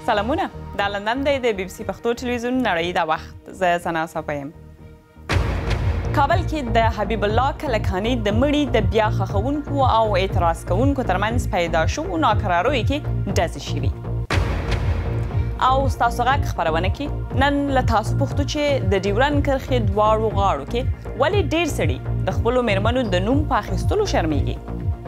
سلامونه دا لندن دی د BBC پښتو ټلویزیون نړۍ دا وخت زه ثنا صفا یم. کابل کې د حبیب الله کلکاني د مړي د بیا ښخونکو او اعتراض کوونکو ترمنځ پیدا شوو ناکراریو کې ډزې شوي. او ستاسو غږ خپرونه کې نن له تاسو پوښتو چې د ډیورند کرښې دواړو غاړو کې ولې ډېر سړي د خپلو میرمنو د نوم په اخیستلو شرمیږي.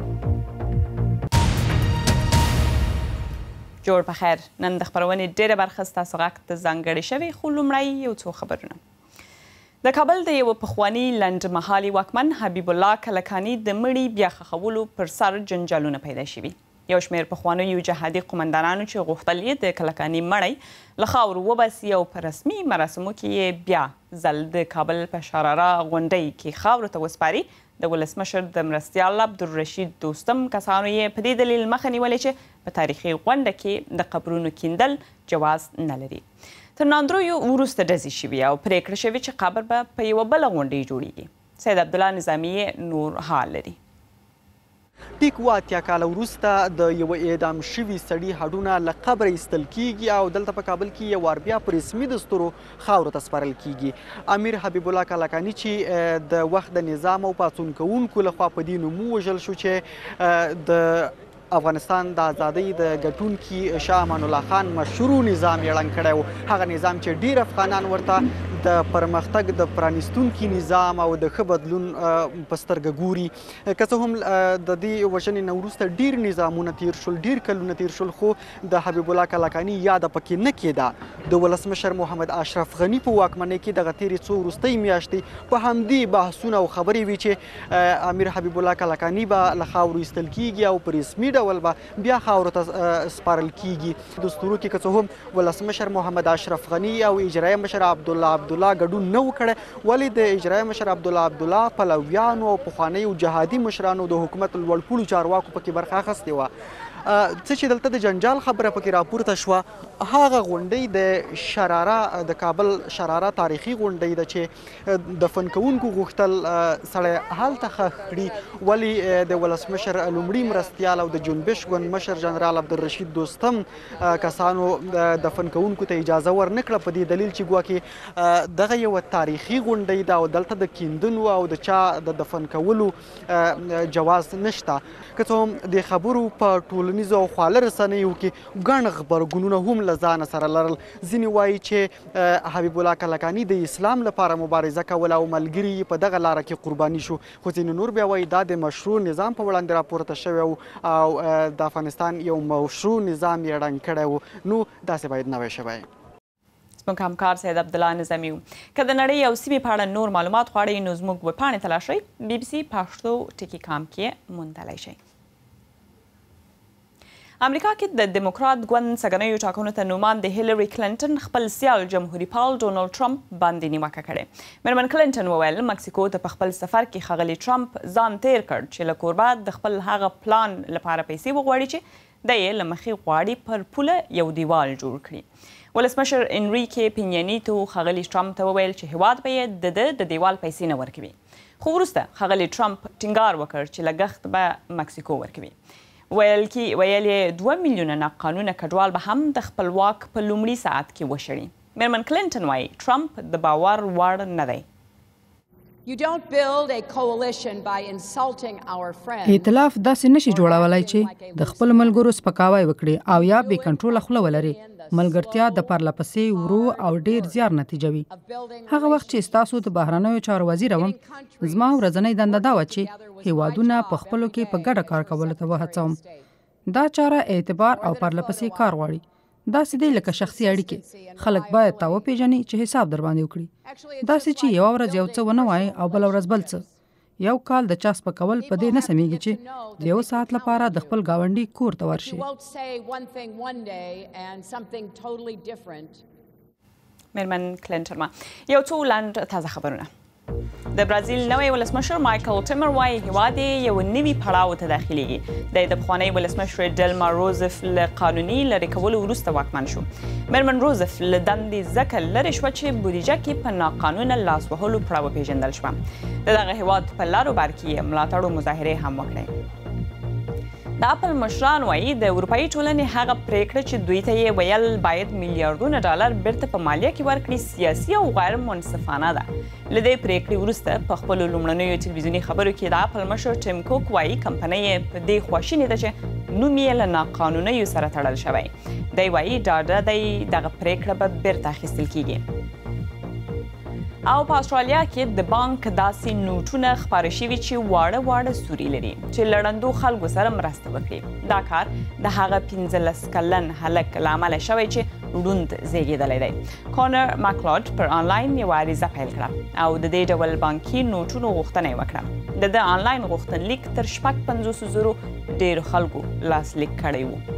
جوړ په خیر، نن د خپرونې ډېره برخه ستاسو غږ ته ځانګړې شوې، خو لومړی یو څو خبرونه. د کابل د یوه پخواني لنډمهالي واکمن حبیب الله کلکاني د مړي بیا ښخولو پر سر جنجالونه پیدا شوي. یو شمېر پخوانیو جهادي قمندانانو چې غوښتل یې د کلکاني مړی له خاورو وباسي او په رسمي مراسمو کې یې بیا ځل د کابل په شراره غونډۍ کې خاورو ته وسپاري. د ولسمشر د مرستیال عبدالرشید دوستم کسانو یې په دې دلیل مخه نیولې چې په تاریخي غونډه کې د قبرونو کیندل جواز نه لري. تر ناندرویو وروسته ډزې شوي او پرېکړه شوې چې قبر به په یوه بله غونډۍ جوړیږي. سید عبدالله نظامي نور حال لري. ټیک 80 کاله وروسته د یوه اعدام شوي سړي هډونه له قبره ایستل کیږي او دلته په کابل کې یو وار بیا په رسمي دستورو خاورو ته سپارل کیږي. امیر حبیب الله کلکاني چې د وخت د نظام او پاڅون کوونکو لخوا په دې نوم ووژل شو چې د افغانستان د ازادۍ د ګټونکي شاه امان الله خان مشروع نظام یې ړنګ کړی و. هغه نظام چې ډېر افغانان ورته د پرمختګ د پرانیستونکي نظام او د ښه بدلون په سترګه ګوري. که څه هم د دې وژنې نه وروسته ډېر نظامونه تیر شول، ډېر کلونه تیر شول، خو د حبیب الله کلکاني یاده پکې نه کېده. د ولسمشر محمد اشرف غني په واکمنۍ کې دغه تېرې څو وروستۍ میاشتې په همدې بحثونه او خبرې وي چې امیر حبیب الله کلکاني به له خاورو ایستل کیږي او په رسمي ډول به بیا خاورو ته سپارل کیږي. دستورو کې که څه هم ولسمشر محمد اشرف غني او اجرایه مشر عبدالله ګډون نه و کړی، ولې د اجرایه مشر عبدالله پلویانو او پخوانیو جهادي مشرانو د حکومت لوړ پوړو چارواکو پکې برخه اخیستې وه. څه چې دلته د جنجال خبره پکې راپورته شوه، هغه غونډۍ د شراره د کابل شراره تاریخي غونډۍ ده چې دفن کوونکو غوښتل سړی هلته ښخ کړي، ولې د ولسمشر لومړي مرستیال او د جنبش ګوند مشر جنرال عبدالرشید دوستم کسانو دفن کوونکو ته اجازه ورنه کړه په دې دلیل چې ګواکې دغه یوه تاریخي غونډۍ ده او دلته د کیندنو او د چا د دفن کولو جواز نشته. که څه هم د خبرو په ټولنیزو او خواله رسنیو کې ګڼ غبرګونونه هم له ځانه سره لرل. ځینې وایي چې حبیب الله کلکاني د اسلام لپاره مبارزه کوله او ملګري په دغه لاره کې قرباني شو، خو ځینې نور بیا وایي دا د مشروع نظام په وړاندې راپورته شوی او د افغانستان یو مشروع نظام یې ړنګ کړی و، نو داسې باید نه وی شوی. زموږ همکار سید عبدالله نظامي و. که د نړۍ او سیمې په اړه نور معلومات غواړئ نو زموږ ویبپاڼې ته لاړ شئ، BBC پښتو ټکي.com کې موندلی شئ. امریکا کې د دیموکرات ګوند سږنیو ټاکنو ته نومان د هیلري کلینټن خپل سیال جمهوري پال ډونالډ ټرمپ باندې نیوکه کړې. میرمن کلینټن وویل مکسیکو ته په خپل سفر کې ښاغلي ټرمپ ځان تیر کړ چې له کوربه د خپل هغه پلان لپاره پیسې وغواړي چې دی یې له مخې غواړي پر پوله یو دیوال جوړ کړي. ولسمشر انریکې پینینیتو ښاغلي ټرمپ ته وویل چې هیواد به یې د دیوال پیسې نه ورکوي، خو وروسته ښاغلي ټرمپ ټینګار وکړ چې لګښت به مکسیکو ورکوي. ویل یې 2 میلیونه ناقانونه کډوال به هم د خپل واک په لومړي ساعت کې وشړي. میرمن کلینټن وایي ټرمپ د باور وړ نه دی. ائتلاف داسې نشي جوړولای چې د خپل ملګرو سپکاوی وکړي او یا بې کنټروله خوله ولري. ملګرتیا د پرله پسې ورو او ډیر زیار نتیجه وي. هغه وخت چې ستاسو د بهرنیو چارو وزیر وم، زما ورځنۍ دنده دا وه چې هیوادونه په خپلو کې په ګډه کار کولو ته وهڅوم. دا چاره اعتبار او پرله پسې کار غواړي. داسې دی لکه شخصي اړیکې، خلک باید تا وپېژني چې حساب در باندې وکړي، داسې چې یوه ورځ یو څه ونه وایي او بله ورځ بل څه. یو کال د چا سپکول په دې نه سمیږي چې د یو ساعت لپاره د خپل ګاونډي کور ته ورشي. میرمن کلینټن یو څو لنډ تازه خبرونه. د برازیل نوی ولسمشر مایکل ټیمر وایي هیواد یې یو نوي پړاو ته داخلیږي. دی د پخواني ولسمشر ډلما روزف له قانوني لرې کولو وروسته واکمن شو. میرمن روزف له دندې ځکه لرې شوه چې بودیجه کې په ناقانونه لاس وهلو پړه وپېژندل شوه. د دغه هیواد په لارو بر کې یې ملاتړو مظاهرې هم وکړې. د اپل مشران وایي د اروپایي ټولنې هغه پریکړه چې دوی ته یې ویل باید میلیارډونه ډالر بیرته په مالیه کې ورکړي سیاسي او غیر منصفانه ده. له دې پریکړې وروسته په خپلو لومړنیو تلویزیوني خبرو کې د اپل مشر ټیم کوک وایي کمپنۍ یې په دې خواشینې ده چې نوم یې له ناقانونیو سره تړل شوی. دی وایي ډاډه دی دغه پریکړه به بیرته اخیستل کیږي. او په استرالیا کې د بانک داسې نوټونه خپاره شوي چې واړه سوري لري چې له ړندو خلکو سره مرسته وکړي. دا کار د هغه 15 کلن هلک له امله شوی چې ړوند زیږېدلی دی. کانر ماکلوډ پر آنلاین یوه عریضه پیل کړه او د دې ډول بانکي نوټونو غوښتنه یې وکړه. د ده آنلاین غوښتنلیک تر 50,000 ډېرو خلکو لاسلیک کړی و.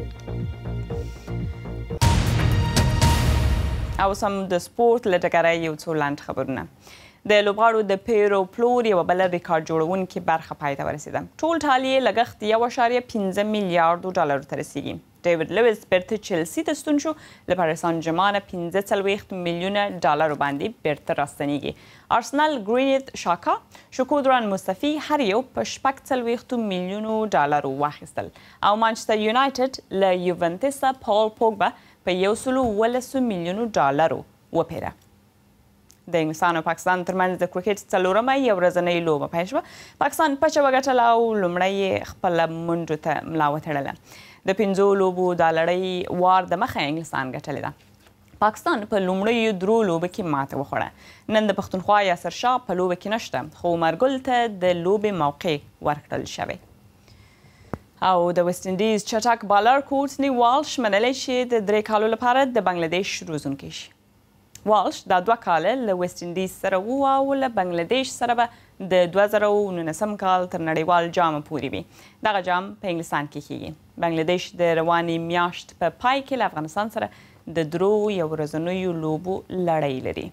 او سم د سپورت له ډګره یو څو لنډ خبرونه. د لوبغاړو د پیر او پلور یوه بله ریکارډ جوړونکې برخه پای ته ورسېده. ټول ټال یې لګښت 1.5 میلیارډو ډالرو ته رسیږي. ډیوډ لویس بیرته چلسي ته ستون شو، له پاریس سن ژرمن 45 میلیونه ډالرو باندې بیرته راستنیږي. ارسنال ګرینیت شاکا، شکودران مصطفی هر یو په 46 میلیونو ډالرو واخیستل او مانچستر یونایټډ له یوونټوس پال پوګبا په 112 میلیونو ډالرو وپیره. د انګلستان او پاکستان ترمنځ د کرکټ 4مه یو ورځنۍ لوبه پیل شوه. پاکستان پچه وګټله او لومړی یې خپله منډو ته ملا وتړله. د 5 لوبو دا لړۍ وار د مخه انګلستان ګټلې ده. پاکستان په لومړیو 3 لوبو کې ماته وخوړه. نن د پښتونخوا یاسر شاه په لوبه کې نشته، خو عمرګل ته د لوبې موقع ورکړل شوی. او د ویسټ انډیز چټک بالر کورټني والش منلی چې د 3 کالو لپاره د بنګلادیش روزونکی شي. والش دا 2 کاله له ویسټ انډیز سره و او له بنګلادیش سره به د 2019 کال تر نړیوال جام پورې وي. دغه جام په انګلستان کې کیږي. بنګلادیش د روانې میاشت په پای کې له افغانستان سره د 3 یو ورځنیو لوبو لړۍ لري.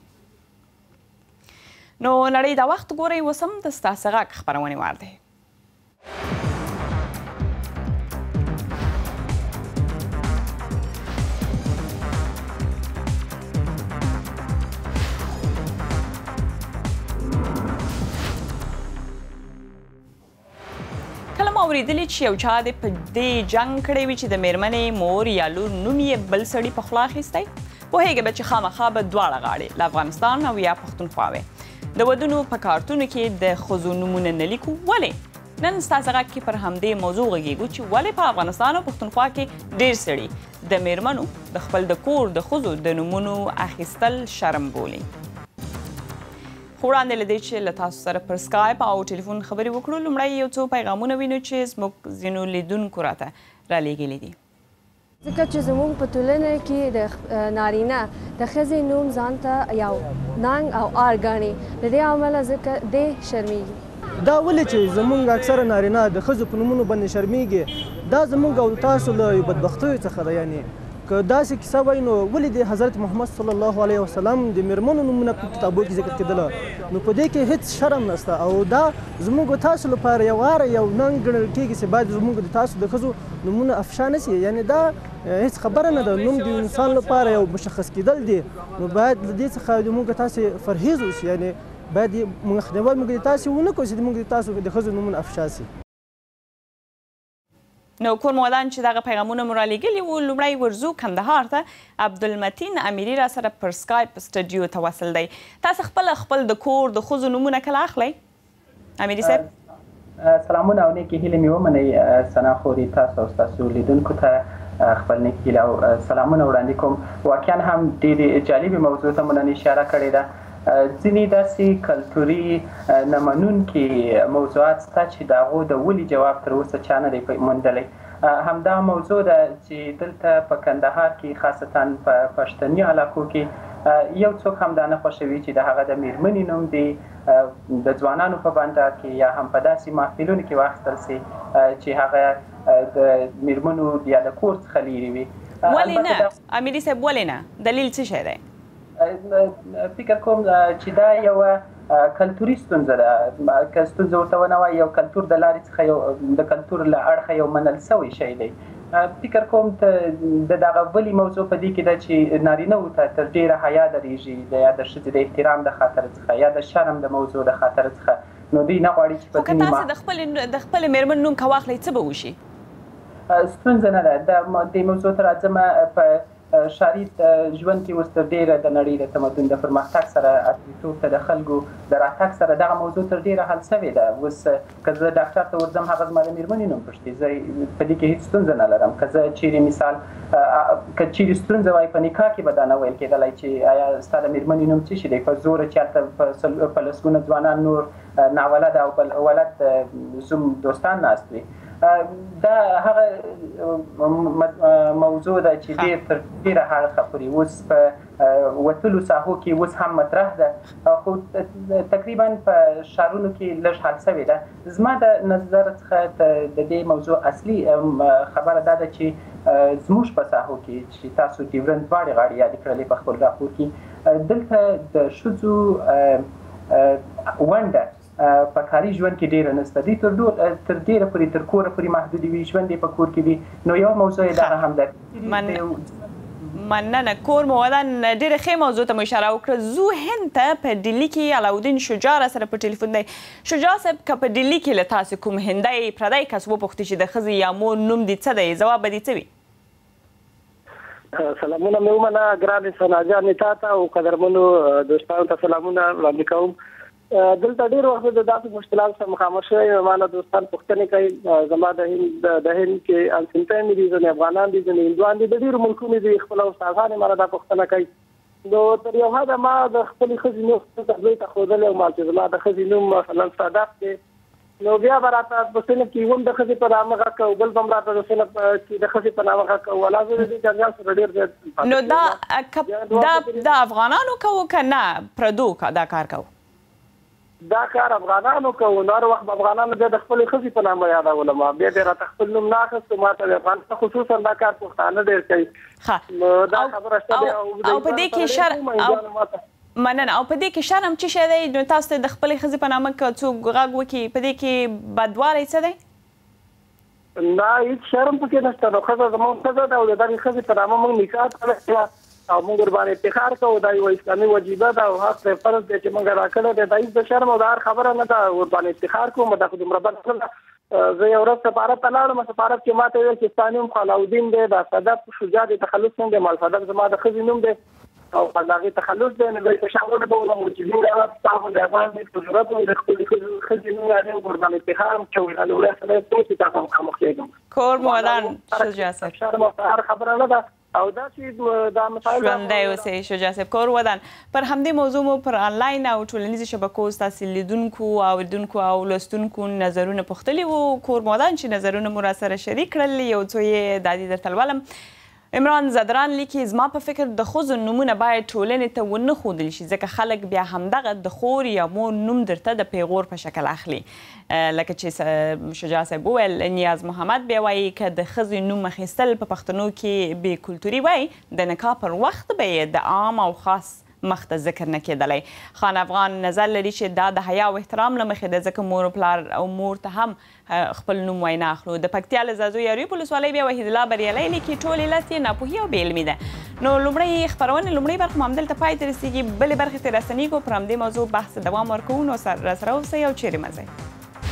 نو نړۍ دا وخت ګورئ، اوس هم د ستاسو غږ خپرونې وار دی. اوریدلی چې یو چا دې په دې جنګ کړی وي چې د میرمنې مور یا لور نوم یې بل سړي په خوله اخیستی. پوهېږې به چې خامخا به دواړه غاړې له افغانستان او یا پښتونخوا وې. د ودونو په کارتونو کې د ښځو نومونه نه لیکو. ولې؟ نن ستاسو غږ کې پر همدې موضوع غږیږو چې ولې په افغانستان او پښتونخوا کې ډېر سړي د میرمنو د خپل د کور د ښځو د نومونو اخیستل شرم بولي. خو وړاندې له دې چې له تاسو سره پر سکایپ او ټلیفون خبرې وکړو، لومړی یو څو پیغامونه وینو چې زموږ ځینو لیدونکو راته رالیږلي دي. ځکه چې زموږ په ټولنه کې د نارینه د ښځې نوم ځان ته یو ننګ او آر ګڼي. له دې امله ځکه دی شرمیږي. دا ولې چې زموږ اکثره نارینه د ښځو په نومونو باندې شرمیږي، دا زموږ او تاسو له بدبختیو څخه ده. یعنې که داسې کیسه وای نو ولې د حضرت محمد صلی الله علیه وسلم د میرمنو نومونه په کتابو کې ذکر کېدله، نو په دې کې هیڅ شرم نشته. او دا زموږ تاسو لپاره یو ننګ ګڼل کېږي چې باید زموږ د تاسو د ښځو نومونه افشا نه سي. یعنې دا هیڅ خبره نه ده. نوم د انسان لپاره یو مشخص کېدل دی، نو باید له دې څخه زموږ تاسې پرهیز وشي. یعنې باید مخنیوی موږ د تاسې ونه کړو چې موږ د تاسو د ښځو نومونه افشا سي. نو کور مودان چې دغه پیغامونه مو رالیږلي وو، لومړی ورځو کندهار ته عبدالمتین امیري را سره پر سکایپ سټډیو ته وصل دی. تاسو خپل د کور د ښځو نومونه کله اخلئ؟ امیري صاحب سلامونه او نیکې هیلې مې ومنئ ثنا خوري، تاسو او ستاسو لیدونکو ته خپل نیک هیله او سلامونه وړاندې کوم. واقعا هم ډېرې جالبې موضوع ته مو نن اشاره کړې ده. ځینې داسې کلتوري نه منونکي موضوعات شته چې د هغو د ولې جواب تر اوسه چا نه دی موندلی. همدا موضوع ده چې دلته په کندهار کې خاصتا په پښتني علاقو کې یو څوک هم دا نه خوښوي چې د هغه د میرمنې نوم دی د ځوانانو په بانډار کې یا هم په داسې محفلونو کې واخیستل سي چې هغه د میرمنو یا د کور څخه لیرې وي. ولې نه امیري صاحب، ولې نه؟ دلیل څه شی دی؟ فکر کوم چې دا یوه کلتوري ستونزه ده. که ستونزه ورته ونه وایي، یو کلتور د لارې څخه یو د کلتور له اړخه یو منل سوی شی دی. فکر کوم د دغه بلې موضوع په دې کې ده چې نارینهو ته تر ډېره حیا درېږي، یا د ښځې د احترام د خاطر څخه یا د شرم د موضوع د خاطر څخه. نو دوی نه غواړي چې خو که تاسې د خپلې میرمن نوم که واخلئ څه به وشي؟ ستونزه نه ده. د دې موضوع ته راځم. په ښاري ژوند کې اوس تر ډېره د نړۍ د تمدن د پرمختګ سره عصریتوب ته د خلکو د راتګ سره دغه موضوع تر ډېره حل سوې ده. اوس که زه ډاکټر ته ورځم هغه زما د مېرمنې نوم پوښتي، زه په دې کې هېڅ ستونزه نه لرم. که زه چیرې مثال که چیرې ستونزه وای په نکاح کې به دا نه ویل کېدلی چې آیا ستا د مېرمنې نوم څه شي دی. په زوره چې هلته په لسګونه ځوانان نور ناولد او بل ولد زوم دوستان ناست وي. دا هغه موضوع ده چې ډېر تر ډېره حده پورې اوس په وتلو ساحو کې اوس هم مطرح ده، خو تقریبا په ښارونو کې لږ حل سوې ده. زما د نظر څخه د دې موضوع اصلي خبره دا ده چې زموږ په ساحو کې چې تاسو ډیورنډ دواړې غاړې یادې کړلې په خپل راپور کې، دلته د ښځو ونډه په کاري ژوند کې ډېره نشته. دوی تر ډېره پورې تر کوره پورې محدودې وي، ژوند یې په کور کې وي. نو یو موضوع یې دغه هم ده. مننه. کور مو ودان ډېره ښې موضوع ته مو اشاره وکړه. زو هند ته په ډیلي کې علاودین شجاع را سره په ټلیفون دی. شجاع صاحب، که په ډیلي کې له تاسو کوم هندی پردی کس وپوښتي چې د ښځې یا مور نوم دې څه دی، ځواب به دې څه وي؟ سلامونه مې ومنه ګرانې ثنا جانې تا ته او قدرمنو دوستانو ته سلامونه وړاندې کوم. دلته ډېر وخت د داسې مشکلاتو سره مخامخ شوی یم. مانه دوستان پوښتنې کوي زما د هند کې انسنټایم دي، ځینې افغانان دي، ځینې هندوان دي، د ډېرو ملکونو دي. خپل استادان یې مانه دا پوښتنه کوي. نو تر یو حده ما د خپلې ښځې نوم تبلیغ ته ښودلی وم چې زما د ښځې نوم مثلا صدق دی. نو بیا به راته په صنف کې هم د ښځې په نامه غږ کوو، بل به هم راته د صنف کې د ښځې په نامه غږ کوو. والله زه د دې جنجال سره ډېر زیات. نو دا افغانانو کوو که نه پردو دا کار کوو؟ دا کار افغانانو کوو. نو هر وخت به افغانانو بیا د خپلې ښځې په نامه یادولم، بیا دې راته خپل نوم نه اخیستو. ما ته د افغانستان خصوصا دا کار پښتانه ډېر کوي. نو دا خبره شته دی. او په دې کې مننه. او په دې کې شرم څه شی دی؟ نو تاسو ته د خپلې ښځې په نامه که څوک غږ وکړي، په دې کې بدوالی څه دی؟ نه، هېڅ شرم پکې نشته. نو ښځه زموږ ښځه ده او د دغې ښځې په نامه موږ نکاح کړی او موږ ورباندې افتخار کوو. دا یوه اسلامي وجیبه ده او حق دی، فرض دی چې موږ راکړی دی. دا هېڅ د شرم او د هر خبره نه ده. ورباندې افتخار کوم. دا خو دومره بده نه ده. زه یو ورځ سفارت ته لاړم، سفارت کې ما ته ویل چې ستا نوم علاودین دی، دا صدق شجاع دی، تخلص څنګه دی؟ مال صدق زما د ښځې نوم دی او د هغې تخلص دی. نو بیا تشاور به ولم چې موږ تاسو د افغان دي په ضرورت د خپلې ښځې نوم یادوي، ورباندې افتخار هم کوو. نو وړیا سړی څه چې تاسو مخامخ کېږم. کور مو ودان شجاع صاحب. شرم او هر خبره نه ده. او دا چې دا مسایل ژوندی اوسئ شجاع صاحب. کور ودان. پر همدې موضوع مو پر آنلاین او ټولنیزو شبکو ستاسې لیدونکو او اورېدونکو او لوستونکو نظرونه پوښتلي وو. کور مو ودان چې نظرونه مو راسره شریک کړل. یو څو یې دا دي درته لولم. عمران زدران لیکي زما په فکر د ښځو نومونه باید ټولنې ته ونه ښودل شي، ځکه خلک بیا همدغه د خور یا مور نوم درته د پیغور په شکل اخلي. لکه چې شجاع صاحب وویل، نیاز محمد بیا وایي که د ښځې نوم اخیستل په پښتنو کې بې کلتوري وای، د نکاح پر وخت به یې د عام او خاص مخ ته ذکر نه کېدلی. خان افغان نظر لري چې دا د حیا او احترام له مخې ده، ځکه مور پلار او مور ته هم خپل نوم وای نه اخلو. د پکتیا له ځاځو یاریو ولسوالۍ بیا وحید الله بریالی لیکي ټول علت یې ناپوهي او بې علمي ده. نو لومړی خپرونې لومړۍ برخه مو همدلته پای ته رسېږي. بلې برخې ته رسنیږو. پر همدې موضوع بحث دوام ورکوو. نو راسره اوسئ او چیرې مه ځئ.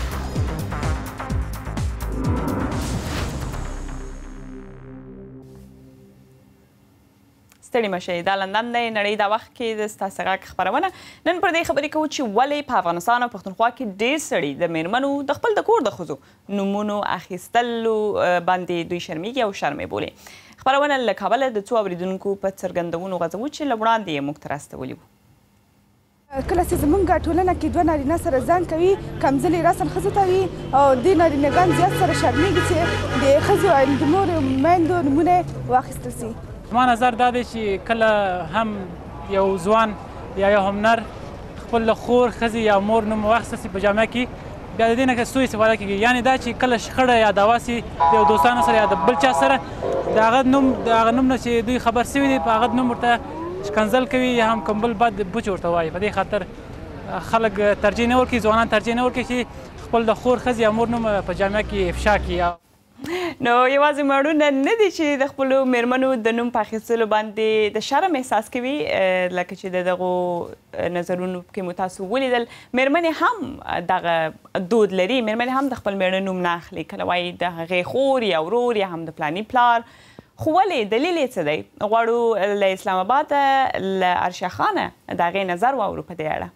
ستړي مه شئ. دا لندن دی، نړۍ دا وخت کې د ستاسې غږ خپرونه. نن پر دې خبرې کوو چې ولې په افغانستان او پښتونخوا کې ډېر سړي د مېرمنو د خپل د کور د ښځو نومونو اخیستلو باندې دوی شرمېږي او شرم یې بولي. خپرونه له کابله د څو اورېدونکو په څرګندونو غځوو چې له وړاندې یې موږ ته راستولي وو. کله چې زمونږ ټولنه کې دوه نارینه سره ځان کوي، کمزلي رسن ښځو ته وي او دې نارینهګان زیات سره شرمېږي چې د ښځو او د مور میندو نومونه واخیستل سي. زما نظر دا دی چې کله هم یو ځوان یا یو همنر خپل د خور ښځې یا مور نوم واخیسته سي په جامعه کې، بیا د دې نه سوء استفاده کېږي. یعنې دا چې کله شخړه یا دعوا سي د یو دوستانو سره یا د بل چا سره، د هغه نوم نه چې دوی خبر سوي دي په هغه نوم ورته شکنځل کوي یا هم کوم بل بد بوچ ورته وایي. په دې خاطر خلک ترجیح نه ورکوي، ځوانان ترجیح نه ورکوي چې خپل د خور ښځې یا مور نوم په جامعه کې افشا کړي. نو یوازې مړونه نه دي چې د خپلو میرمنو د نوم په اخیستلو باندې د شرم احساس کوي لکه چې د دغو نظرونو کې مو تاسو ولیدل میرمنې هم دغه دود لري میرمنې هم د خپل میړه نوم نه اخلي کله وایي د هغې خور یا ورور یا هم د پلاني پلار خو ولې دلیل یې څه دی غواړو له اسلام آباده له ارشیا خانه د هغې نظر واورو په دې اړه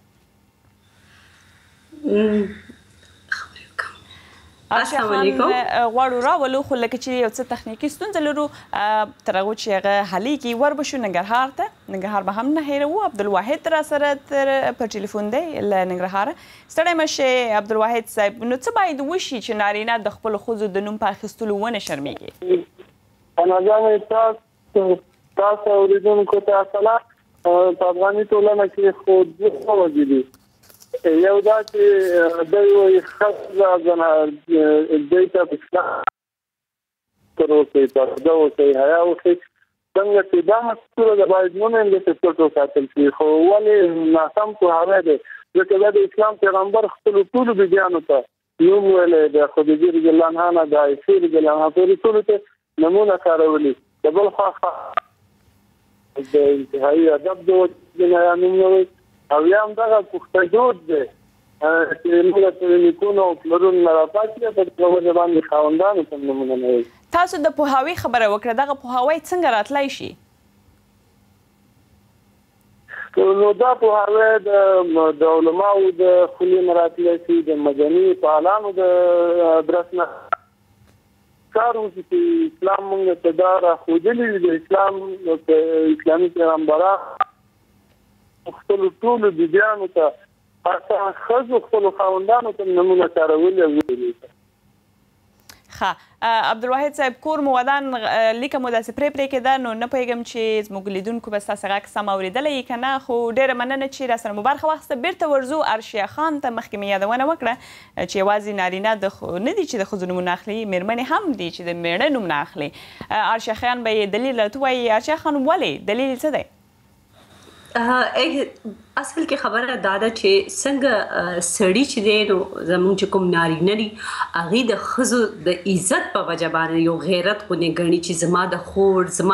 ارشیا خان غواړو راولو خو لکه چې یو څه تخنیکي ستونزه لرو تر هغو چې هغه حلیږي ور به شو ننګرهار ته ننګرهار به هم نه هیروو عبدالواحد راسره په ټلیفون دی له ننګرهاره ستړی مه شې عبدالواحد صاحب نو څه باید وشي چې نارینه د خپلو ښځو د نوم په اخیستلو ونه شرمېږي اناګانې تاسو اورېدونکو ته سلام په افغاني ټولنه کې خو دوه وجې دي یو دا چې دوی وایي ښځه دوی ته په اسلام تر اوسه پرده اوسئ حیا اوسئ څنګه چې دا مفکوره ده باید ومنل چې پټ وساتل شي خو ولې ناسم پوهاوی دی ځکه دا د اسلام پیغمبر خپلو ټولو بیبیانو ته نوم ویلی د خدیجې رضی الله عنها نه د عایشې رضی الله عنها پورې ټولو ته نومونه کارولي د بل خوا د انتهایي ادب د وجې نه یا نوم نه وي او یا هم دغه پخته دود دی چې موږ ته نیکونو او پلرونو نه راپاتې په دغه وجه باندې خاوندانو ته نومونه نه وي تاسو د پوهاوي خبره وکړه دغه پوهاوی څنګه راتلی شي نو دا پوهاوی د علماو د خولې نه راتلی شي د مدني فعالانو د درس نه کار وشي چې اسلام موږ ته دا راښودلي دي د اسلام اسلامي پیغمبران خپلو ټولو بیبیانو ته حتی ښځو خپلو خاوندانو ته نومونه کارولي او ویلي ښه عبدالواحد صاحب کور مو ودان لیکه مو داسې پرې کېده نو نه پوهېږم چې زموږ لیدونکو به ستاسې غږ سم اورېدلی یي که نه خو ډېره مننه چې راسره مو برخه واخیسته بېرته ورځو ارشیا خان ته مخکې مې یادونه وکړه چې یوازې نارینه نه دي چې د ښځو نومونه اخلي مېرمنې هم دي چې د میړه نوم نه اخلي ارشیا خان به یې دلیل راته ووایي ارشیا خان ولې دلیل څه دی اصل کې خبره دا ده چې څنګه سړی چې دی نو زموږ چې کوم نارینه دي هغې د ښځو د عزت په وجه باندې یو غیرت غوندې ګڼي چې زما د خور زما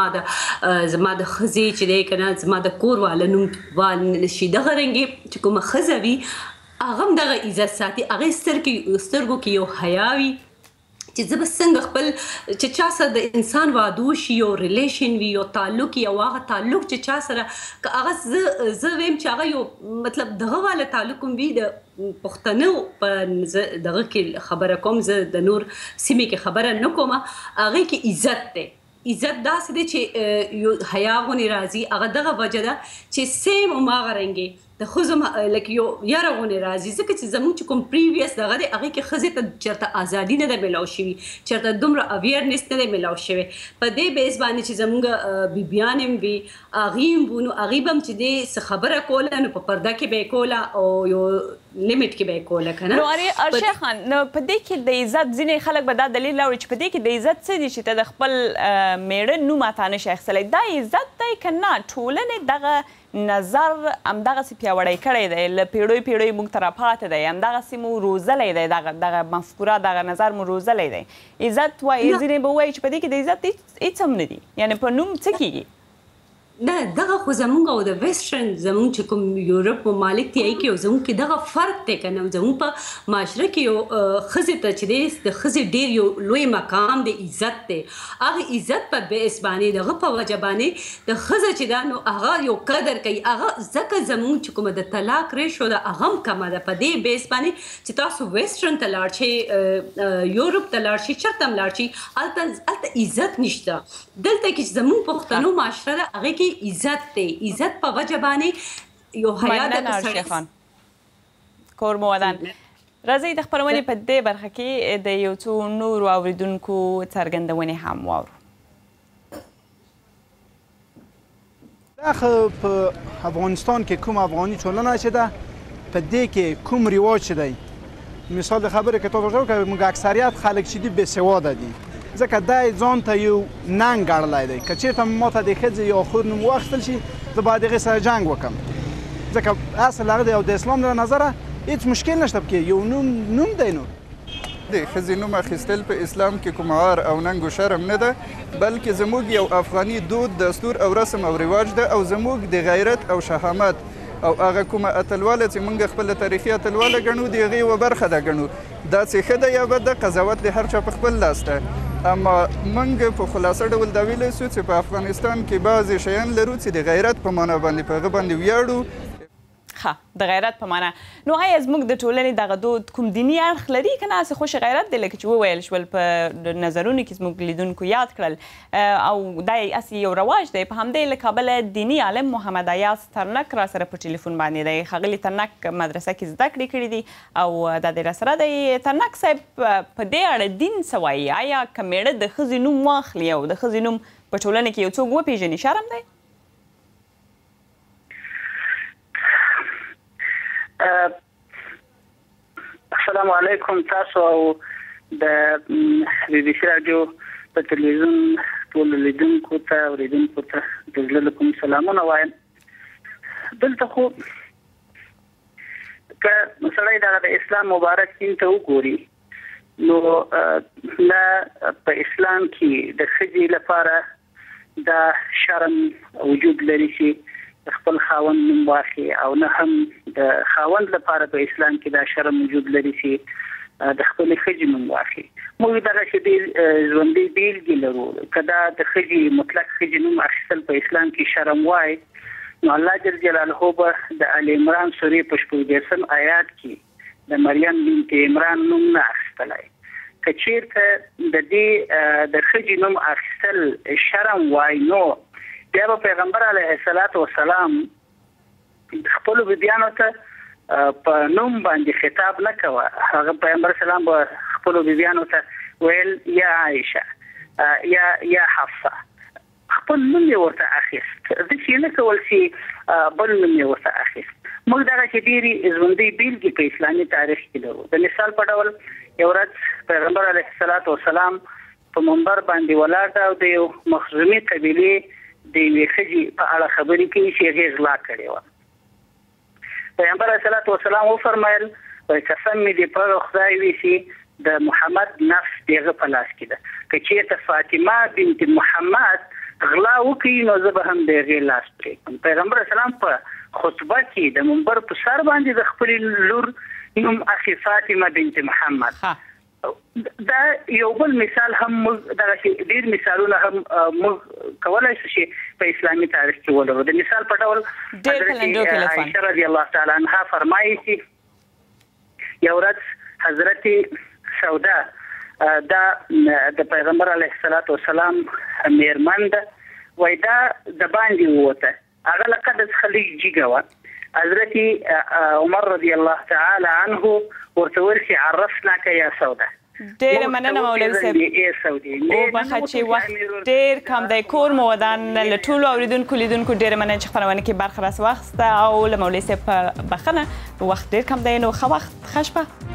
د ښځې چې دی که نه زما د کور والا نوم شي دغه رنګې چې کومه ښځه وي هغه هم دغه عزت ساتي هغې سترګو کې یو حیا وي چې زه به څنګه خپل چې چا سره د انسان واده وشي یو ریلیشن وي یو تعلق یو هغه تعلق چې چا سره که هغه زه ویم چې هغه یو مطلب دغه والا تعلق هم وي د پښتنو په دغه کې خبره کوم زه د نور سیمې کې خبره نه کوم هغې کې عزت دی عزت داسې دی چې یو حیا غونې راځي هغه دغه وجه ده چې سیم هماغه رنګې د ښځو لکه یو یاره غونې راځي ځکه چې زموږ چې کوم پریویس دغه دی هغې کې ښځې ته چېرته ازادي نه ده میلاو شوي چېرته دومره اویرنس نه دی میلاو شوی په دې بیس باندې چې زموږ بیبیان هم وي هغې هم وو نو هغې به هم چې دی څه خبره کوله نو په پرده کې به یې کوله او یو لیمټ کې به یې کوله که نه نو ارشیا خان نو په دې کې د عزت ځینې خلک به دا دلیل راوړي چې په دې کې د عزت څه دي چې ته د خپل میړه نوم اته نه شي اخیستلی دا عزت دی که نه ټولنې دغه نظر همدغسې پیاوړی کړی دی له پیړیو پیړیو موږ ته راپاتې دی همدغسې مو روزلی دی دغه مفکوره دغه نظر مو روزلی دی عزت وایي ځینې به ووایي چې په دې کې د عزت هېڅ هم نه دي یعنې په نوم څه کېږي نه دغه خو زموږ او د ویسټرن زموږ چې کوم یورپ ممالک دي هغې کې یو زموږ کې دغه فرق دی که نه زموږ په معاشره کې یو ښځې ته چې دی د ښځې ډېر یو لوی مقام دی عزت دی هغه عزت په بیس باندې دغه په وجه باندې د ښځه چې ده نو هغه یو قدر کوي هغه ځکه زموږ چې کومه د طلاق ریشو ده هغه هم کمه ده په دې بیس باندې چې تاسو ویسټرن ته لاړ شئ یورپ ته لاړ شئ چېرته هم لاړ شئ هلته عزت نشته دلته کې چې زموږ پښتنو معاشره ده هغې کې عزت دی عزت په وجه باندې یو حیا د ارشیا خان کور مو ودان راځئ د خپرونې په دې برخه کې د یو څو نورو اورېدونکو څرګندونې هم واورو دا په افغانستان کې کوم افغاني ټولنه چې ده په دې کې کوم رواج چې دی مثال د خبرې که تاسو وکړئ موږ اکثریت خلک چې دي بېسواده دي ځکه دا یې ځان ته یو ننګ ګڼلی دی که چېرته ما ته د ښځې یا خور نوم واخیستل شي زه باید هغې سره جنګ وکړم ځکه اصل هغه دی او د اسلام له نظره هېڅ مشکل نشته پکې یو نوم دی نو د ښځې نوم اخیستل په اسلام کې کوم عار او ننګ و شرم نه ده، بلکې زموږ یو افغاني دود، دستور او رسم او رواج ده او زموږ د غیرت او شهامت او هغه کومه اتلواله چې موږ خپله تاریخي اتلواله ګڼو د هغې یوه برخه ده ګڼو. دا چې ښه ده یا بد ده، قضاوت د هر چا په خپل لاس ده. اما موږ په خلاصه ډول دا ویلی سو چې په افغانستان کې بعضې شیان لرو چې د غیرت په معنا باندې په هغه باندې ویاړو. ښه، د غیرت په معنا. نو آیا زموږ د ټولنې دغه دود کوم دیني اړخ لري که نه هسې خوش غیرت دی لکه چې وویل شول په نظرونو کې زموږ لیدونکو یاد کړل او دا هسې یو رواج دی. په همدې له کابله دیني عالم محمد ایاز ترنک را سره په ټلیفون باندې دی. ښاغلي ترنک مدرسه کې زده کړې کړي دي او دا دی را سره دی. ترنک صاحب په دې اړه دین څه وایي؟ آیا که میړه د ښځې نوم واخلي او د ښځې نوم په ټولنه کې یو څوک وپېژني شرم دی؟ السلام علیکم. تاسو او د بي بي سي راډیو په تلویزیون ټولو لیدونکو ته اورېدونکو ته د زړه له کوم سلامونه وایم. دلته خو که سړی دغه د اسلام مبارک دین ته وګوري نو نه په اسلام کې د ښځې لپاره دا شرم وجود لري چې خپل خاوند نوم واخلي او نه هم د خاوند لپاره په اسلام کې دا شرم وجود لري چې د خپلې ښځې نوم واخلي. موږ دغسې ډېر ژوندۍ بېلګې لرو. که دا د ښځې مطلق ښځې نوم اخیستل په اسلام کې شرم وای نو الله جل جلاله به د آل عمران سورې په 14 آیات کې د مریم بنت عمران نوم نه اخیستلی. که چېرته د دې د ښځې نوم اخیستل شرم وای نو بیا به پیغمبر علیه السلام خپلو بیبیانو ته په نوم باندې خطاب نه کوه. هغه پیغمبر سلام به خپلو بیبیانو ته ویل یا عایشه یا حفصه، خپل نوم یې ورته اخیست. داسې نه کول چې بل نوم یې ورته اخیست. موږ دغسې ډېرې ژوندۍ بېلګې په اسلامي تاریخ کې لرو. د مثال په ډول یو ورځ پیغمبر علیه السلام په منبر باندې ولاړ ده او د یو مخزومي قبیلې د یوې ښځې په اړه خبرې کوي چې هغې غلا کړې وه. پیغمبر علیه السلام وفرمیل قسم مې دې په خدای وي چې د محمد نفس د هغه په لاس کې ده. که چېرته فاطمه بنت محمد غلا وکړي نو زه به هم د هغې لاس پرې کړم. پیغمبر اسلام په خطبه کې د منبر په سر باندې د خپلې لور نوم اخي فاطمه بنت محمد. دا یو بل مثال هم موږ دغسې ډېر مثالونه هم موږ کولی شو چې په اسلامي تاریخ کې ولرو. د مثال په ډول حضرت عایشه رضی الله تعالی عنها فرمایي چې یو ورځ حضرت سوده دا د پیغمبر علیه السلام میرمن ده، وایي دا د باندې ووته. هغه له قده څخه لږ جګه وه. حضرت عمر رضی الله تعالی عنه ورته ویل چې عرفناک یا سوده. ډېره مننه مولوي صاحب. وبخښه چې وخت ډېر کم دی. کور مو ودان. له ټولو اورېدونکو لیدونکو ډېره مننه چې خپرونه کې برخه راڅخه واخیسته او له مولوي صاحب بخښنه. وخت ډېر کم دی نو ښه وخت، ښه شپه.